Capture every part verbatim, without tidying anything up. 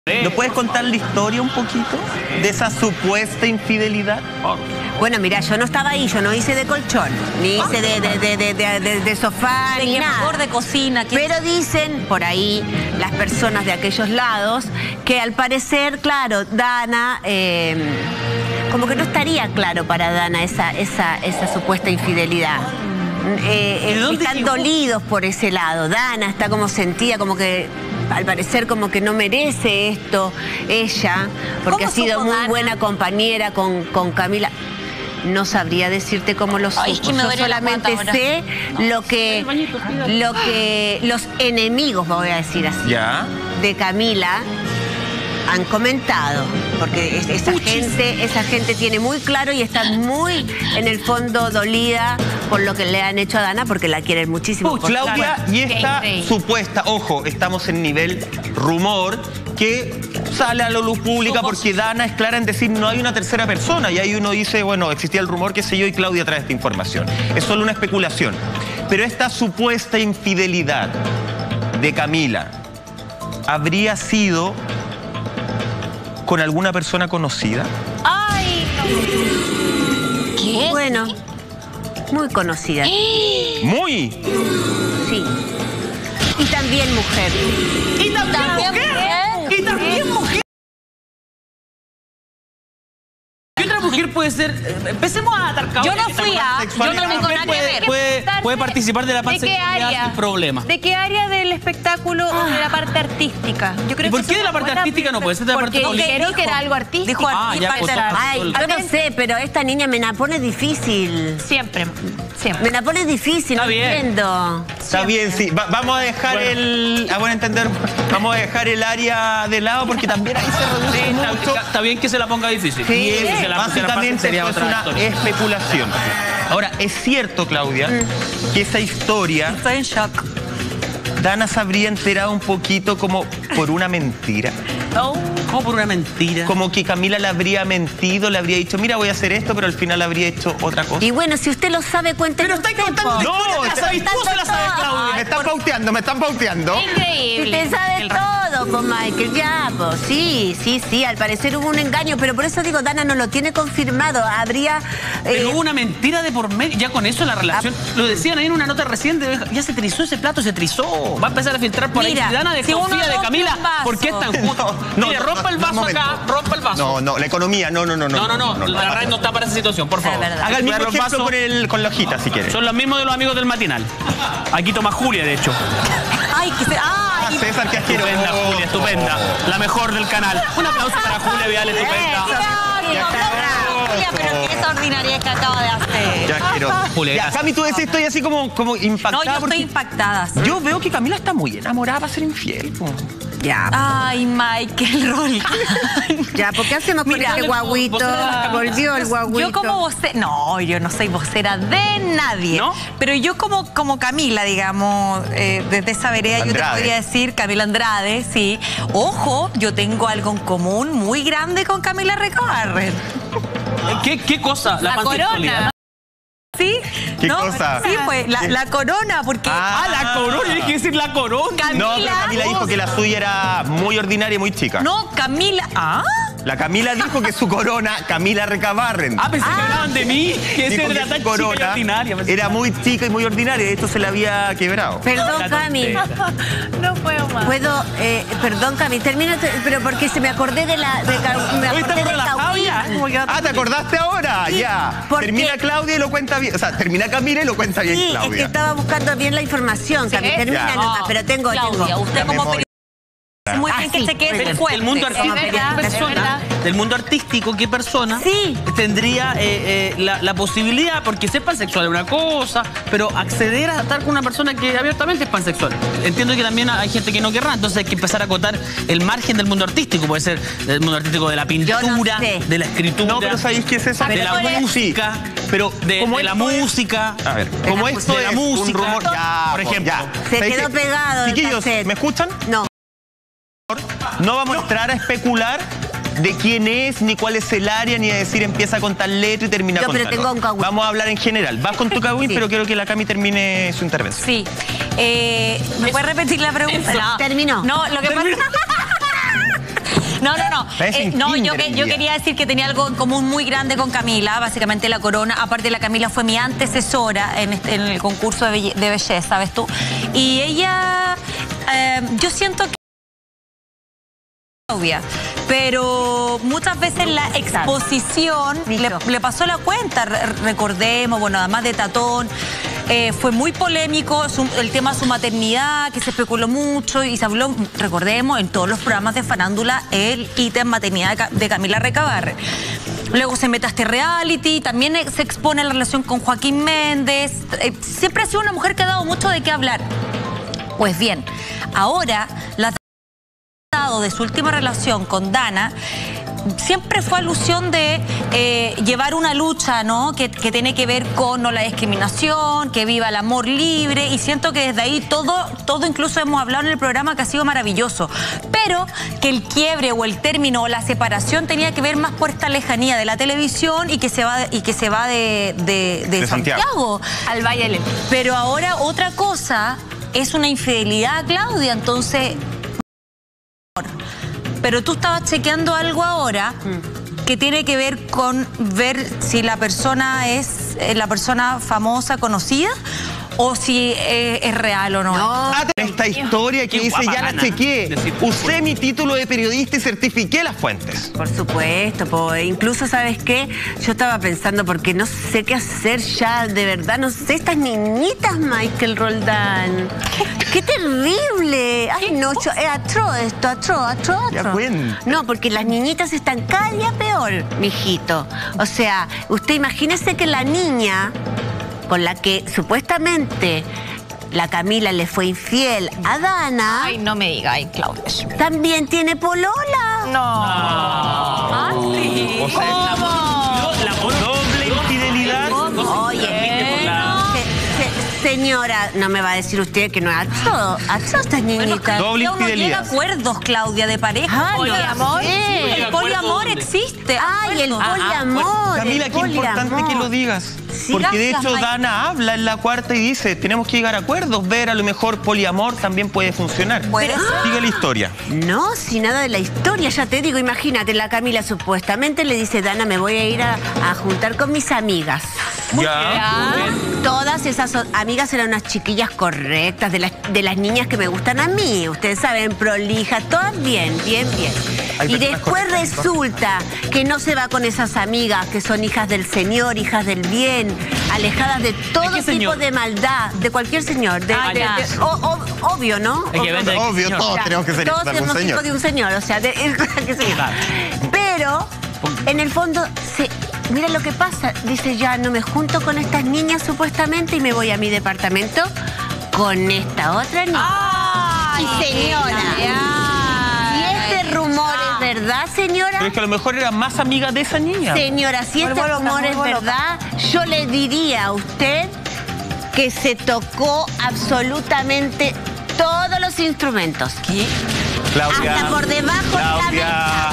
¿No puedes contar la historia un poquito de esa supuesta infidelidad? Bueno, mira, yo no estaba ahí, yo no hice de colchón, ni hice de, de, de, de, de, de, de sofá, de ni que nada. mejor de cocina. ¿Quién? Pero dicen por ahí las personas de aquellos lados que al parecer, claro, Dana, eh, como que no estaría claro para Dana esa, esa, esa supuesta infidelidad. Eh, eh, están llegó? dolidos por ese lado. Dana está como sentida, como que al parecer como que no merece esto ella, porque ha sido muy Dana? buena compañera con, con Camila. No sabría decirte cómo lo supo. Ay, es que me Yo solamente sé lo que, lo que los enemigos, voy a decir así, ¿Ya? de Camila han comentado, porque esa gente, esa gente tiene muy claro y está muy en el fondo dolida por lo que le han hecho a Dana, porque la quieren muchísimo. Puch, Claudia, y esta supuesta, ojo, estamos en nivel rumor, que sale a la luz pública porque Dana es clara en decir no hay una tercera persona, y ahí uno dice, bueno, existía el rumor, qué sé yo, y Claudia trae esta información. Es solo una especulación. Pero esta supuesta infidelidad de Camila habría sido con alguna persona conocida. ¡Ay! ¿Qué? Bueno, muy conocida. ¿Muy? Sí. Y también mujer. ¿Y también, ¿También mujer? mujer? ¿Y también mujer? ¿Qué otra mujer puede ser? Empecemos a atar. Yo no fui a... Yo no tengo nada que ver. Puede, puede participar de la pansexualidad sin problema. ¿De qué área del espectáculo o de la parte artística? Yo creo ¿Y por que qué de la parte artística no puede ser de la parte política? Porque dijo que era algo artístico. Dijo Ah, ya, pues, Ay, yo no sé, pero esta niña me la pone difícil. Siempre, siempre. Me la pone difícil, Está no bien. entiendo. Está bien, sí. Va- vamos a dejar Bueno. el... A buen entender, vamos a dejar el área de lado porque también ahí se reduce Sí, mucho. está, está bien que se la ponga difícil. Y Si es, se la pusiera fácil, básicamente sería esto es otra una historia. especulación. Ahora, es cierto, Claudia, que esa historia, Estoy en shock. Dana se habría enterado un poquito como por una mentira. Oh. ¿Cómo por una mentira? Como que Camila le habría mentido, le habría dicho, mira, voy a hacer esto, pero al final habría hecho otra cosa. Y bueno, si usted lo sabe, cuéntelo. Pero estáis contando una No, historia, te la está- sabes tú, se la sabes, Claudia. Me están pauteando, me están pauteando. Si Increíble. usted sabe todo, pues Michael, ya, pues sí, sí, sí, al parecer hubo un engaño, pero por eso digo, Dana no lo tiene confirmado, habría... eh, Pero hubo una mentira de por medio. Ya con eso la relación. Lo decían ahí en una nota reciente. Ya se trizó ese plato, se trizó. Va a empezar a filtrar por Mira, ahí. Si Dana si uno desconfía de rompe Camila, un vaso. ¿por qué están juntos? No, Mire, no, rompa el no, vaso un momento. acá, rompa el vaso. No, no, la economía, no, no, no. No, no, no. La no, RAI no está para esa situación, por favor. verdad. Haga el mismo Los ejemplo vasos con, el, con la hojita, si quiere. son los mismos de los amigos del matinal. Aquí toma Julia, de hecho. Ay, que se... Ah, Ay, César, qué asqueroso. Estupenda, Julia, estupenda. La mejor del canal. Un aplauso para Julia Vial, estupenda. Julia, pero qué extraordinaria que acaba de hacer. Ya quiero. Julia, Ya, gracias. Cami, tú decís, estoy así como, como impactada. No, yo porque estoy impactada. sí. yo veo que Camila está muy enamorada para ser infiel. po. Ya, Ay, Michael, Rol. ya, ¿por qué hacemos con Mira, este guaguito? vocera de las camisas. Volvió el guaguito. Yo como vocera, no, yo no soy vocera de nadie. ¿No? Pero yo como, como Camila, digamos, eh, desde esa vereda yo te Andrade. podría decir, Camila Andrade, sí. Ojo, yo tengo algo en común muy grande con Camila Recabarren. ¿Qué, qué cosa? La pansexualidad. corona. ¿Sí? ¿Qué ¿No? cosa? Sí, pues, la, la corona, porque... Ah. Ah, la corona. Yo dije decir la corona. Camila. No, pero Camila dijo que la suya era muy ordinaria y muy chica. No, Camila... ¿Ah? La Camila dijo que su corona, Camila Recabarren, Ah, pensé que hablaban de mí. Que ese dijo que era su tan chica y corona ordinaria. Pensé era que- muy chica y muy ordinaria. Esto se le había quebrado. Perdón, La Cami. tontera. No puedo más. Puedo, eh, perdón, Cami, termino, pero porque se me acordé de la... De, Ca- me Hoy acordé estás de relajado Cauquín. ya. Como que- Ah, ¿te acordaste ahora? Sí, Ya. porque- Termina Claudia y lo cuenta bien. O sea, termina Camila y lo cuenta bien Sí, es Claudia. que estaba buscando bien la información, Cami. ¿Sí? Termina Ya. nomás, pero tengo... Claudia, tengo. usted La como memoria. periodista muy Ah, bien sí, que se quede del- el cuento. Del mundo Es artístico, verdad, ¿qué es persona? verdad. Del mundo artístico, ¿qué persona Sí. tendría eh, eh, la, la posibilidad, porque ser pansexual es una cosa, pero acceder a estar con una persona que abiertamente es pansexual? Entiendo que también hay gente que no querrá, entonces hay que empezar a acotar el margen del mundo artístico. Puede ser del mundo artístico de la pintura, Yo no sé. de la escritura, No, pero ¿sabéis qué es eso? de la Pero- música, Pero de, como de la esto es- música. A ver, De como la esto de la es música, un rumor, ya, por ejemplo. ya. Se ¿Sabéis quedó qué? pegado el Chiquillos, cassette. ¿me escuchan? No. No vamos a entrar a especular de quién es, ni cuál es el área, ni a decir empieza con tal letra y termina Yo, con pero tal. tengo un cagüín. Vamos a hablar en general. Vas con tu cagüín, Sí. pero quiero que la Cami termine su intervención. Sí. Eh, ¿Me puede repetir la pregunta? No. Terminó. No, lo que pasa... No, no, no. Es Eh, en no, yo, kinder que, el yo día. quería decir que tenía algo en común muy grande con Camila, básicamente la corona. Aparte, la Camila fue mi antecesora en, este- en el concurso de, belle- de belleza, ¿sabes tú? Y ella, eh, yo siento que Claudia, pero muchas veces la exposición le, le pasó la cuenta. Re- recordemos, bueno, además de Tatón, eh, fue muy polémico su- el tema de su maternidad, que se especuló mucho y se habló, recordemos, en todos los programas de farándula, el ítem maternidad de, Ca- de Camila Recabarre. Luego se mete a este reality, también eh, se expone la relación con Joaquín Méndez. Eh, siempre ha sido una mujer que ha dado mucho de qué hablar. Pues bien, ahora la de su última relación con Dana siempre fue alusión de eh, llevar una lucha, ¿no? Que, que tiene que ver con no la discriminación, que viva el amor libre, y siento que desde ahí todo, todo incluso hemos hablado en el programa que ha sido maravilloso, pero que el quiebre o el término o la separación tenía que ver más por esta lejanía de la televisión y que se va, y que se va de, de, de De Santiago. Santiago Al Valle del Elqui. pero ahora otra cosa es una infidelidad a Claudia, entonces... Pero tú estabas chequeando algo ahora que tiene que ver con ver si la persona es eh, la persona famosa, conocida, o si eh, es real o no. No. Esta historia que Qué dice, guapa ya la gana. chequeé, Decir, usé mi título de periodista y certifiqué las fuentes. Por supuesto, po. Incluso, ¿sabes qué? Yo estaba pensando, porque no sé qué hacer ya, de verdad, no sé, estas niñitas, Michael Roldán. ¡Qué terrible! Ay, no, yo, es atroz esto, atroz, atroz, Ya atroz. cuenta. No, porque las niñitas están cada día peor, mijito. O sea, usted imagínese que la niña con la que supuestamente la Camila le fue infiel a Dana, Ay, no me diga, ay, Claudia. también tiene polola. No. Ah, sí. O sea, La, la doble infidelidad. Oye, se- se- señora, no me va a decir usted que no es atroz, atroz estas niñitas. Doble Ya uno llega a infidelidad. acuerdos, Claudia, de pareja. Ah, no Poliamor. sé. El poliamor existe. Ay, el acuerdos. poliamor. Camila, el qué importante poliamor. que lo digas. Sí, Porque de gracias, hecho Mike. Dana habla en la cuarta y dice, tenemos que llegar a acuerdos, ver a lo mejor poliamor también puede funcionar. Puede ser. Sigue la historia. No, sin nada de la historia, ya te digo, imagínate, la Camila supuestamente le dice, Dana, me voy a ir a, a juntar con mis amigas. Ya. Todas esas o- amigas eran unas chiquillas correctas, de las, de las niñas que me gustan a mí. Ustedes saben, prolijas, todas bien, bien, bien. Hay Y personas después correctas, resulta que no se va con esas amigas que son hijas del Señor, hijas del bien, alejadas de todo qué tipo señor? de maldad, de cualquier señor. De, Ah, de- ya. de- o- o- obvio, ¿no? Hay que Obvio. ver de qué Obvio, señor. todos Ya, tenemos que ser todos hijos de somos algún hijos señor. de un señor, o sea, de, qué sé yo. Claro. Pero, en el fondo, se, mira lo que pasa. Dice, ya no me junto con estas niñas supuestamente y me voy a mi departamento con esta otra niña. Ay, Y señora, si este rumor es verdad, señora, Pero es que a lo mejor era más amiga de esa niña. señora, si este Vuelvo loca, rumor es vuelvo loca. verdad, yo le diría a usted que se tocó absolutamente todos los instrumentos. ¿Qué? Claudia. Hasta por debajo de la Claudia. mesa.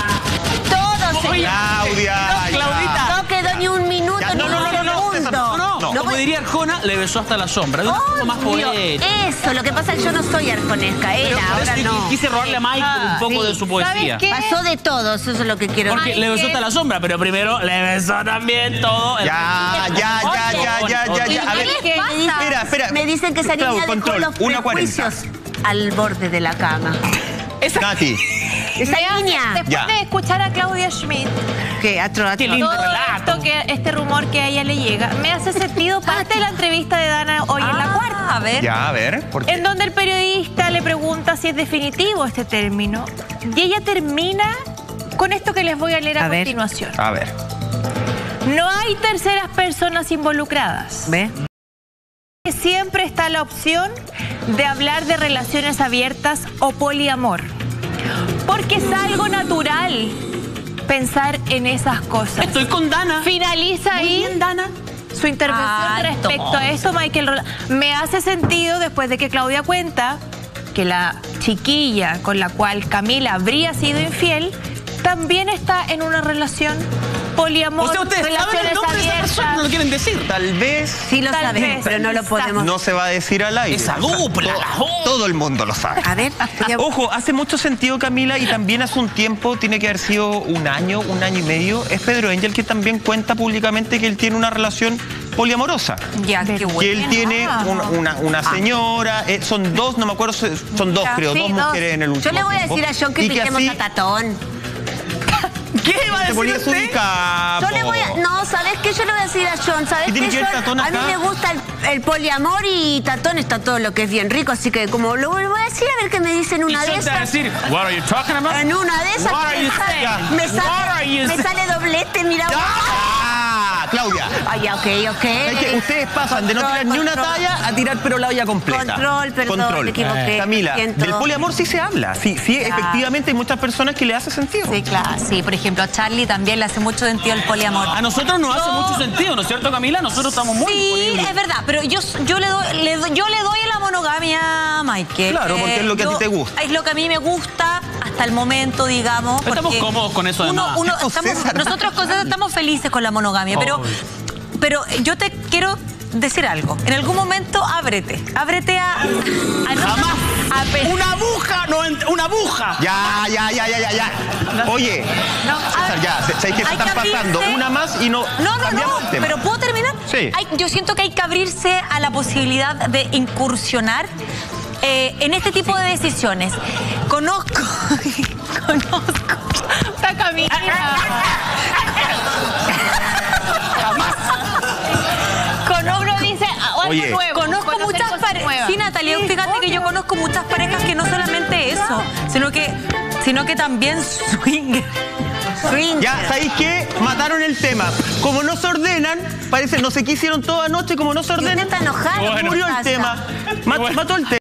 Todo, señora. Claudia. No, Claudita. no quedó ni un minuto, Ya, ni no, no, un no, no, no, segundo. no, no, No, como puede- diría Arjona, le besó hasta la sombra. De una forma más Obvio. poética. Eso, lo que pasa es que yo no soy arjonesca, Pero era, por eso ahora yo no. quise robarle a Mike un poco sí. de su poesía. ¿Sabes qué? Pasó de todo, eso es lo que quiero Porque decir. le besó hasta la sombra, pero primero le besó también todo. el- Ya, ya, ya, ya, ya, ya, ya. A ver, ¿Qué me dicen? espera, espera. Me dicen que esa Clau, niña dejó control, los una cuarenta. prejuicios al borde de la cama. Nati. Esa Me hace- niña. Después Ya. de escuchar a Claudia Schmidt, ¿Qué? Atro, atro. Qué lindo todo relato. esto que este rumor que a ella le llega, me hace sentido parte de la entrevista de Dana hoy en la Ah, cuarta. a ver. Ya, a ver. ¿Por qué? En donde el periodista le pregunta si es definitivo este término. Y ella termina con esto que les voy a leer a, A ver. continuación. A ver. No hay terceras personas involucradas. ¿Ve? Siempre está la opción de hablar de relaciones abiertas o poliamor. Porque es algo natural pensar en esas cosas. Estoy con Dana. Finaliza ahí Dana. su intervención Ay, respecto a esto, Michael Roldán. Me hace sentido después de que Claudia cuenta que la chiquilla con la cual Camila habría sido infiel también está en una relación poliamor, O sea, ustedes saben el relaciones nombre de esa persona, no abiertas. lo quieren decir. Tal vez Sí lo Tal sabemos, vez. pero no lo podemos. no se va a decir al aire. Esa dupla, To- la joda. Todo el mundo lo sabe. A ver, voy a- Ojo, hace mucho sentido, Camila, y también hace un tiempo, tiene que haber sido un año, un año y medio, es Pedro Angel que también cuenta públicamente que él tiene una relación poliamorosa. Ya, qué bueno. Que él tiene un- una, una señora, eh, son dos, no me acuerdo, son dos creo, Sí, dos dos. mujeres en el último Yo le voy a tiempo. decir a John que Y invitemos así a Tatón. ¿Qué va a te decir ponías un usted? capo. Yo le voy a... No, ¿sabes qué? Yo le voy a decir a John, ¿sabes ¿Y tiene qué, que ver John? Tatón A mí acá? me gusta el, el poliamor y Tatón está todo lo que es bien rico, así que como lo voy a decir a ver qué me dicen Y una yo de te voy a esas. decir, what are you talking about? En una de esas What are me you sale, saying? me What are sale, you me saying? sale doblete, mira. ¡Ah! Claudia. Ay, ok, ok. Es que ustedes pasan de no Control, tirar ni una control. talla a tirar pero la olla completa. Control, perdón, me equivoqué, Camila, lo siento. del poliamor sí se habla. Sí, sí, Ya. efectivamente hay muchas personas que le hace sentido. Sí, claro. Sí, por ejemplo, a Charlie también le hace mucho sentido el poliamor. A nosotros nos hace No. mucho sentido, ¿no es cierto, Camila? Nosotros estamos muy Sí, disponibles. es verdad, pero yo, yo, le doy, le doy- yo le doy a la monogamia, Michael. Claro, porque es lo que a ti yo- te gusta. Es lo que a mí me gusta hasta el momento, digamos. Estamos porque cómodos con eso, uno- además. uno- Oh, estamos- César. nosotros con César estamos felices con la monogamia, pero, Oh. pero yo te quiero decir algo. En algún momento ábrete. Ábrete a... a no- Jamás. a pe- ¡Una aguja! No, ent- ¡Una aguja! Ya, ya, ya, ya, ya, ya. Oye, No, César, a- ya, ¿sabes que se hay están que abrirse. pasando? Una más y no. No, no, cambiamos no, el tema. pero ¿puedo terminar? Sí. Hay- yo siento que hay que abrirse a la posibilidad de incursionar eh, en este tipo de decisiones. Conozco, conozco. Está Camila. Conozco dice ah, algo Oye. nuevo. Conozco conocer muchas cosas parejas. nuevas. Sí, Natalia, fíjate que yo conozco muchas parejas que no solamente eso, sino que, sino que también swing. Swing. Ya, ¿sabéis qué? Mataron el tema. Como no se ordenan, parece, no sé qué hicieron toda anoche, como no se Y usted ordenan, está enojado. Bueno. ¿qué murió el pasa? tema. Mat- Mató el tema.